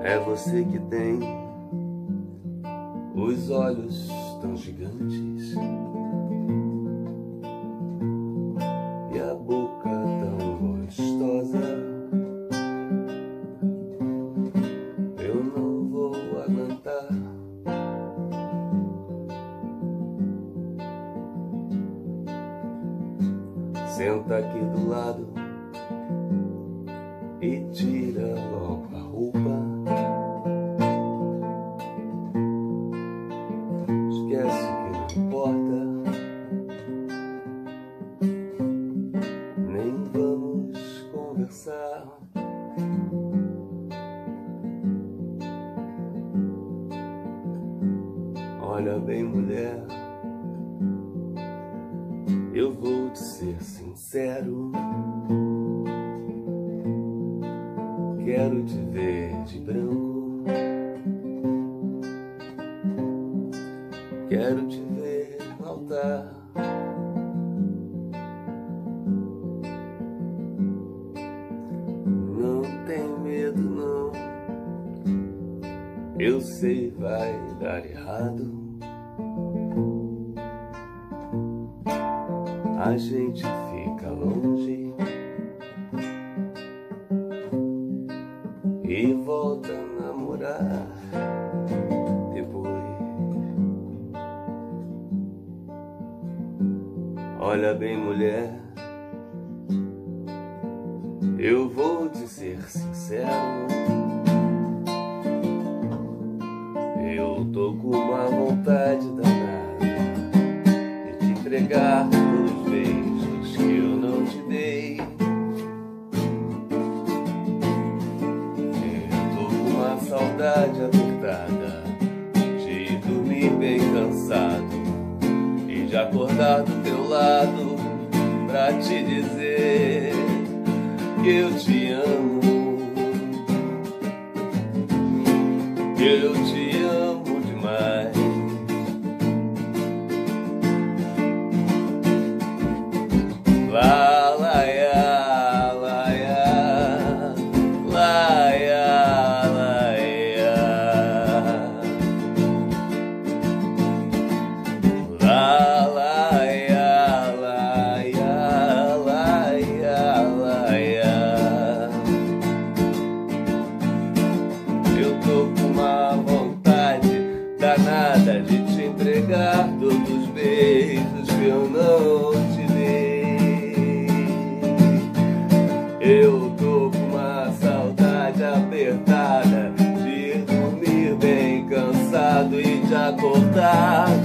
É você que tem os olhos tão gigantes e a boca tão gostosa. Eu não vou aguentar. Senta aqui do lado e tira logo a roupa. Esquece que não importa, nem vamos conversar. Olha bem, mulher, eu vou te ser sincero. Quero te ver de branco, quero te ver no altar. Não tem medo não, eu sei vai dar errado. A gente fica longe e volta a namorar depois. Olha bem, mulher, eu vou te ser sincero. Eu tô com uma vontade danada de te entregar todos os beijos que eu não te dei. Saudade apertada de dormir bem cansado e de acordar do teu lado pra te dizer que eu te amo, que eu te amo demais. Lá, lá, ya, lá, ya, lá, ya. Eu tô com uma vontade danada de te entregar todos os beijos que eu não te dei. Eu tô com uma saudade apertada de dormir bem cansado e de acordar